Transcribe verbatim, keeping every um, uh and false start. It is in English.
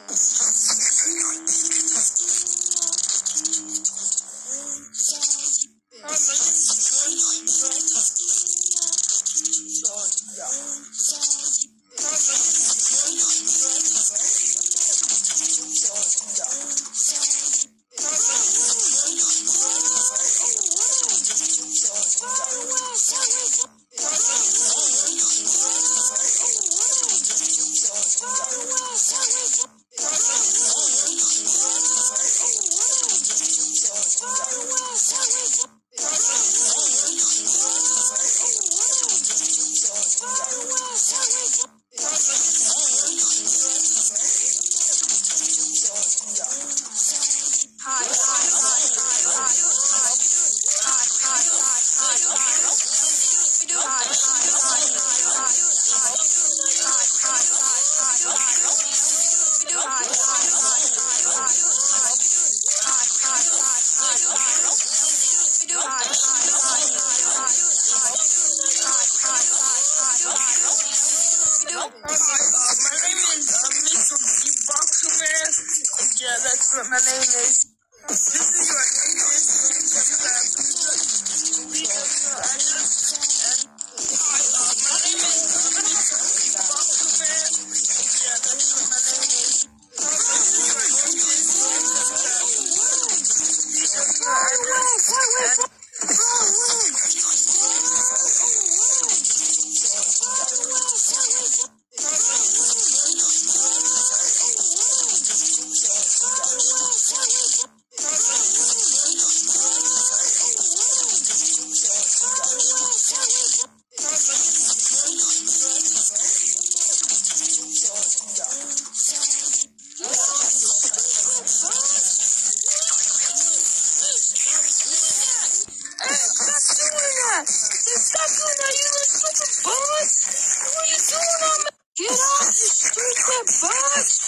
Yeah, that's what my name is. This is your English. Stop doing that, you little stupid bug! What are you doing on me? Get off, you stupid bug!